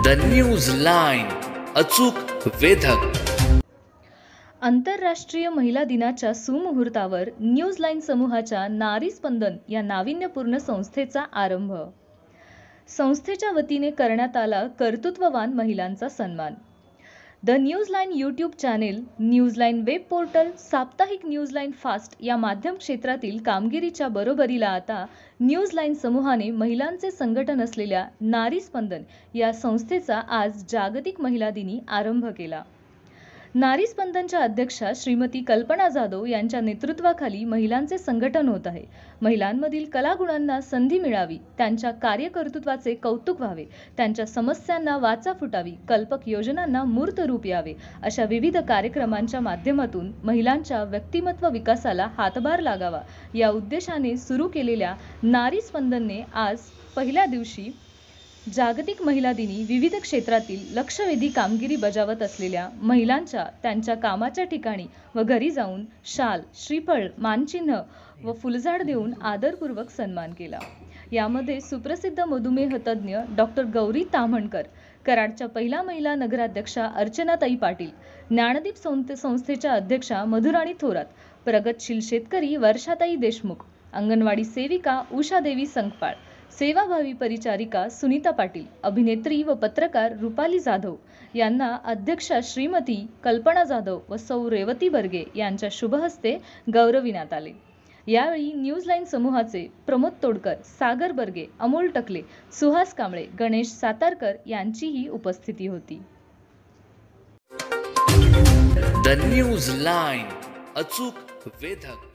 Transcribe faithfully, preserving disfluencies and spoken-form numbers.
The news line, अचूक वेधक. आंतरराष्ट्रीय महिला दिनाच्या सुमुहूर्तावर न्यूज लाईन समूहाच्या नारी स्पंदन या नाविन्यपूर्ण संस्थेचा आरंभ. संस्थेच्या वतीने करण्यात आला कर्तृत्ववान महिलांचा सन्मान. The news line YouTube channel, news line web portal, साप्ताहिक न्यूज लाईन फास्ट या माध्यम क्षेत्रातील कामगिरीच्या बरोबरीला आता न्यूज लाईन समूहाने महिलांचे संघटन असलेल्या नारी स्पंदन या संस्थेचा आज जागतिक महिला दिनी आरंभ केला. नारी स्पंदनच्या अध्यक्षा श्रीमती कल्पना जाधव यांच्या नेतृत्वाखाली महिलांचे संघटन होत आहे. महिलांमधील कलागुणांना संधी मिळावी, त्यांच्या कार्यकर्तृत्वाचे कौतुक व्हावे, त्यांच्या समस्यांना वाचा फुटावी, कल्पक योजनांना मूर्त रूप यावे, अशा विविध कार्यक्रमांच्या माध्यमातून महिलांच्या व्यक्तिमत्व विकासाला हातभार लागावा या उद्देशाने सुरू केलेल्या नारी स्पंदनने आज पहिल्या दिवशी जागतिक महिला दिनी विविध क्षेत्रातील लक्षवेधी कामगिरी बजावत असलेल्या महिलांच्या त्यांच्या कामाच्या ठिकाणी व घरी जाऊन शाल, श्रीफळ, मानचिन्ह व फुलझाड देऊन आदरपूर्वक सन्मान केला. यामध्ये सुप्रसिद्ध मधुमेह तज्ज्ञ डॉक्टर गौरी ताम्हणकर, कराडच्या पहिल्या महिला नगराध्यक्षा अर्चनाताई पाटील, ज्ञानदीप संस्थेच्या अध्यक्षा मधुराणी थोरात, प्रगतशील शेतकरी वर्षाताई देशमुख, अंगणवाडी सेविका उषादेवी संकपाळ, सेवाभावी परिचारिका सुनीता पाटील, अभिनेत्री व पत्रकार रुपाली जाधव यांना अध्यक्षा श्रीमती कल्पना जाधव व सौ रेवती बर्गे यांच्या शुभहस्ते गौरविण्यात आले. यावेळी न्यूज लाईन समूहाचे प्रमोद तोडकर, सागर बर्गे, अमोल टकले, सुहास कांबळे, गणेश सातारकर यांचीही उपस्थिती होती. द न्यूज लाईन, अचूक वेधक.